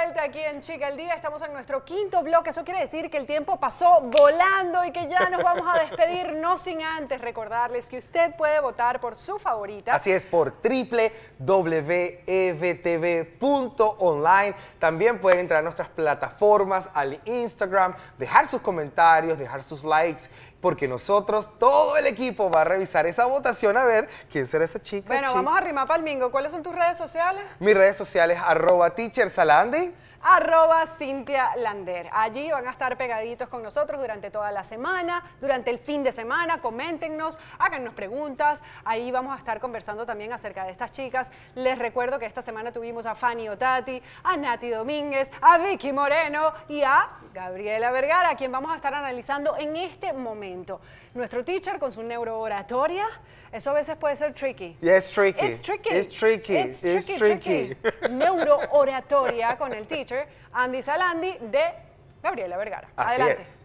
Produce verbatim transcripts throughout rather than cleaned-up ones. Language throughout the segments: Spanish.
vuelta aquí en Chica al Día. Estamos en nuestro quinto bloque. Eso quiere decir que el tiempo pasó volando y que ya nos vamos a despedir, no sin antes recordarles que usted puede votar por su favorita. Así es, por doble u doble u doble u punto e v t v punto online. También pueden entrar a nuestras plataformas, al Instagram, dejar sus comentarios, dejar sus likes, porque nosotros, todo el equipo, va a revisar esa votación a ver quién será esa chica. Bueno, chica. vamos a rimar palmingo. ¿Cuáles son tus redes sociales? Mis redes sociales, arroba teacher salandi. Arroba Cintia Lander. Allí van a estar pegaditos con nosotros durante toda la semana, durante el fin de semana. Coméntenos, háganos preguntas. Ahí vamos a estar conversando también acerca de estas chicas. Les recuerdo que esta semana tuvimos a Fanny Otati, a Nati Domínguez, a Vicky Moreno y a Gabriela Vergara, a quien vamos a estar analizando en este momento. Nuestro teacher con su neurooratoria, eso a veces puede ser tricky. Yes, tricky. It's tricky. It's tricky. It's It's tricky, tricky. tricky. Neurooratoria con el teacher Andy Salandi de Gabriela Vergara. Así Adelante. es.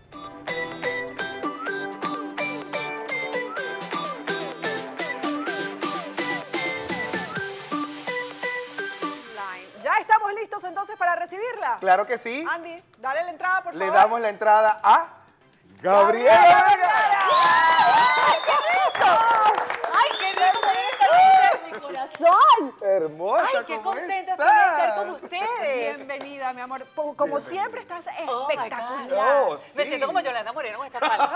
Ya estamos listos entonces para recibirla. Claro que sí. Andy, dale la entrada, por Le favor. damos la entrada a Gabriela Vergara. ¡Ay, qué rico! ¡Ay, qué rico poder estar con ustedes, mi corazón! Hermosa, ¡Ay, qué ¿cómo contenta estás? estoy de estar con ustedes! Bienvenida, mi amor. Como como siempre estás Oh, my espectacular. God. Oh, Me sí. siento como Yolanda Moreno con esta falda.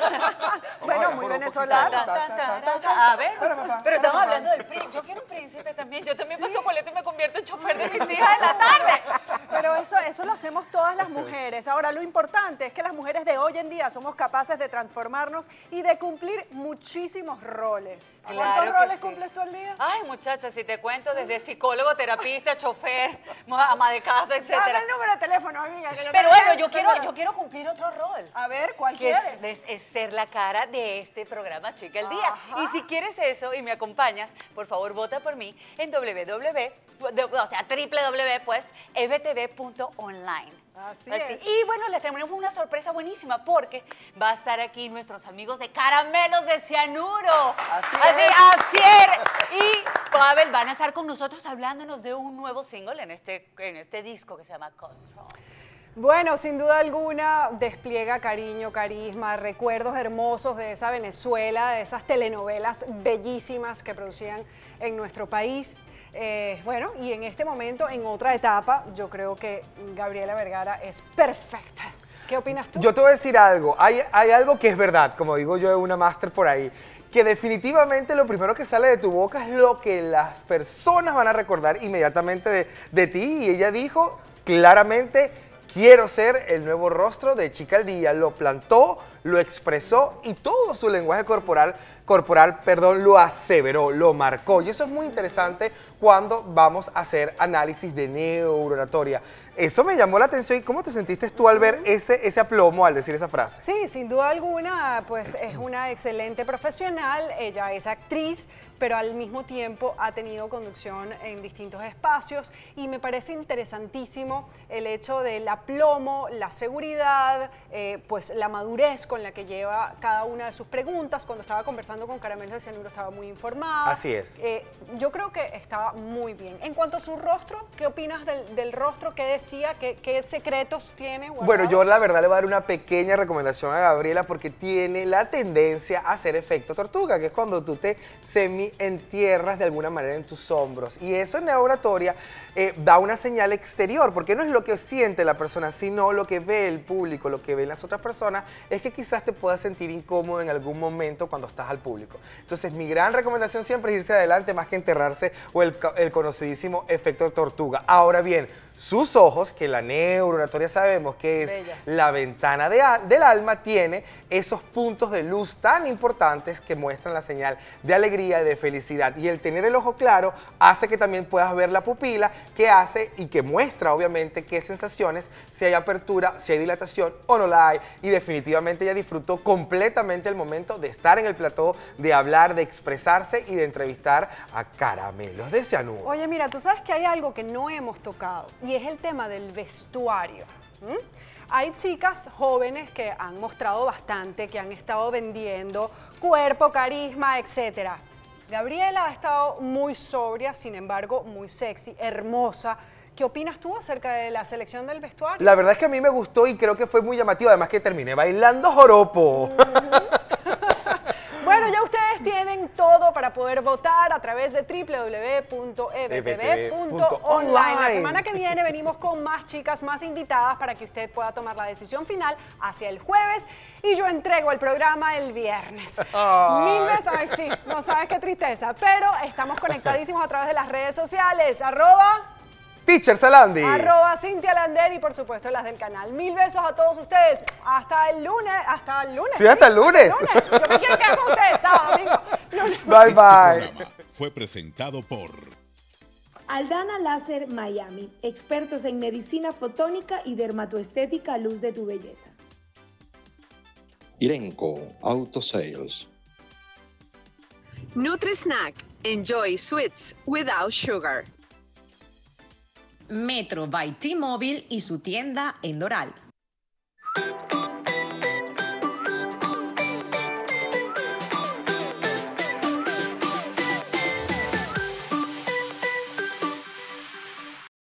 Bueno, Vamos, muy vamos, venezolana. ta, ta, ta, ta, ta. A ver, Para, papá, pero para, estamos papá. hablando del príncipe. Yo quiero un príncipe también. Yo también paso boleto y me convierto en chofer de mis hijas en la tarde. Pero eso, eso lo hacemos todas las mujeres. Ahora, lo importante es que las mujeres de hoy en día somos capaces de transformarnos y de cumplir muchísimos roles. Claro ¿Cuántos que roles sí. cumples tú al día? Ay, muchacha, si te cuento, desde psicólogo, terapista, chofer, ama de casa, Dame etcétera. el número de teléfono, amiga. Que yo Pero te- bueno, yo te- quiero, yo quiero cumplir otro rol. A ver, ¿cuál Que quieres? es, es- es ser la cara de este programa Chica al Día. Ajá. Y si quieres eso y me acompañas, por favor vota por mí en doble u doble u doble u, de- o sea, doble u doble u doble u, pues, e v t v punto online. Así es. Y bueno, les tenemos una sorpresa buenísima porque va a estar aquí nuestros amigos de Caramelos de Cianuro. Así Así, es. Asier y Pavel van a estar con nosotros hablándonos de un nuevo single en este, en este disco que se llama Control. Bueno, sin duda alguna despliega cariño, carisma, recuerdos hermosos de esa Venezuela, de esas telenovelas bellísimas que producían en nuestro país. Eh, bueno, y en este momento, en otra etapa, yo creo que Gabriela Vergara es perfecta. ¿Qué opinas tú? Yo te voy a decir algo. Hay, hay algo que es verdad, como digo yo de una máster por ahí, que definitivamente lo primero que sale de tu boca es lo que las personas van a recordar inmediatamente de, de ti. Y ella dijo claramente: quiero ser el nuevo rostro de Chica al Día. Lo plantó, lo expresó y todo su lenguaje corporal, corporal, perdón, lo aseveró, lo marcó. Y eso es muy interesante cuando vamos a hacer análisis de neurooratoria. Eso me llamó la atención. ¿Y cómo te sentiste tú al ver ese, ese aplomo al decir esa frase? Sí, sin duda alguna, pues es una excelente profesional, ella es actriz, pero al mismo tiempo ha tenido conducción en distintos espacios y me parece interesantísimo el hecho del aplomo, la seguridad, eh, pues la madurez con la que lleva cada una de sus preguntas. Cuando estaba conversando con Caramelos de Cianuro estaba muy informada. Así es. Eh, yo creo que estaba muy bien. En cuanto a su rostro, ¿qué opinas del, del rostro? ¿Qué decía? ¿Qué, qué secretos tiene guardados? Bueno, yo la verdad le voy a dar una pequeña recomendación a Gabriela porque tiene la tendencia a hacer efecto tortuga, que es cuando tú te semi-entierras de alguna manera en tus hombros. Y eso en la oratoria eh, da una señal exterior, porque no es lo que siente la persona, sino lo que ve el público, lo que ven las otras personas, es que quizás te puedas sentir incómodo en algún momento cuando estás al público. Entonces, mi gran recomendación siempre es irse adelante más que enterrarse o el, el conocidísimo efecto tortuga. Ahora bien, sus ojos, que la neurooratoria sabemos que es Bella. la ventana de al- del alma, tiene esos puntos de luz tan importantes que muestran la señal de alegría y de felicidad. Y el tener el ojo claro hace que también puedas ver la pupila, que hace y que muestra obviamente qué sensaciones, si hay apertura, si hay dilatación o no la hay. Y definitivamente ella disfrutó completamente el momento de estar en el plató, de hablar, de expresarse y de entrevistar a Caramelos de Cianuro. Oye, mira, tú sabes que hay algo que no hemos tocado y es el tema del vestuario. ¿m? Hay chicas jóvenes que han mostrado bastante, que han estado vendiendo cuerpo, carisma, etcétera. Gabriela ha estado muy sobria, sin embargo, muy sexy, hermosa. ¿qué opinas tú acerca de la selección del vestuario? La verdad es que a mí me gustó y creo que fue muy llamativo, además que terminé bailando joropo. Bueno, ya ustedes tienen todo para poder votar a través de w w w punto e b t v punto online. La semana que viene venimos con más chicas, más invitadas para que usted pueda tomar la decisión final hacia el jueves y yo entrego el programa el viernes. Ay. Mil veces, ay sí, no sabes qué tristeza, pero estamos conectadísimos a través de las redes sociales, arroba... Teacher Salandi. Arroba Cintia Lander y por supuesto las del canal. Mil besos a todos ustedes. Hasta el lunes. Hasta el lunes. Sí, hasta el lunes. Hasta el lunes. Yo me quiero quedar con ustedes sábado, domingo. Lunes. Bye, Este bye. programa fue presentado por Aldana Láser Miami, expertos en medicina fotónica y dermatoestética Luz de tu Belleza. Irenco Auto Sales. Nutri-Snack. Enjoy sweets without sugar. Metro by T-Mobile y su tienda en Doral.